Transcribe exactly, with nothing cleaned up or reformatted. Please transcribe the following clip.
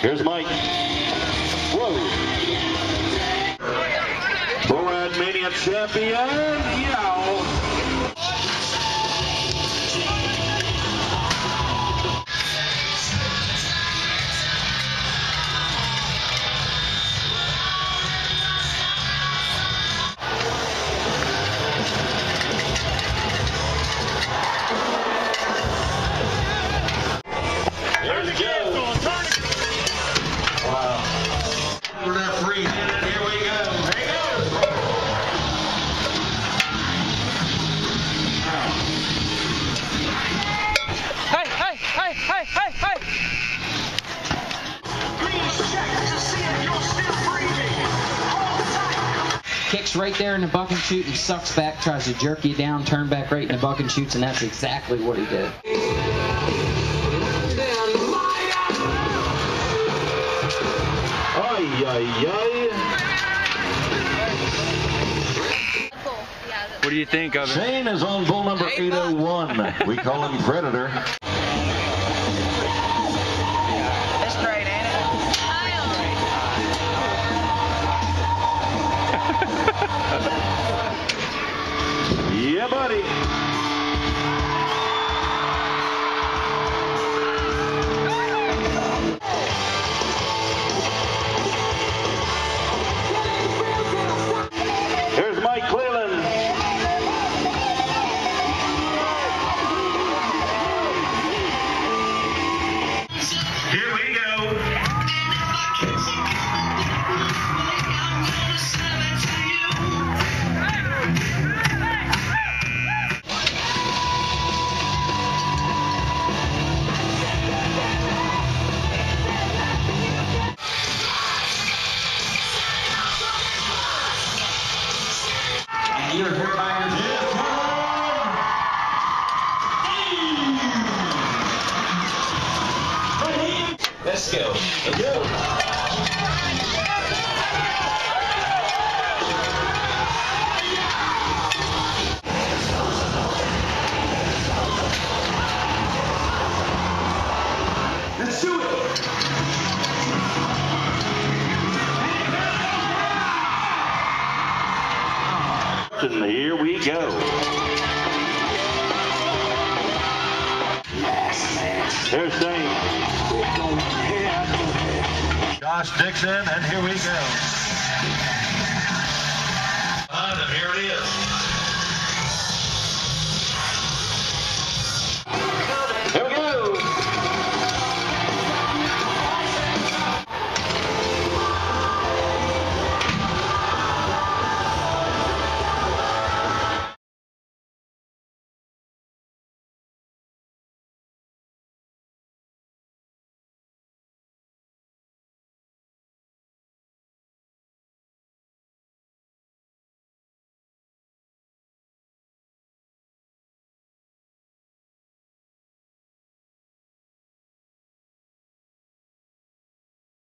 Here's Mike. Whoa. Borat Mania champion, Yow. Kicks right there in the buck and shoot and sucks back, tries to jerk you down, turn back right in the buck and shoots, and that's exactly what he did. Ay, ay, ay. What do you think of it? Shane is on bull number eight oh one. We call him Predator. That's great, ain't it? Yeah, buddy. Here's Mike Cleland. Here we go. You're here by your fifth. Let's go. Let's go. Let's do it. And here we go. There's Dane. Josh Dixon, and here we go. And here it is.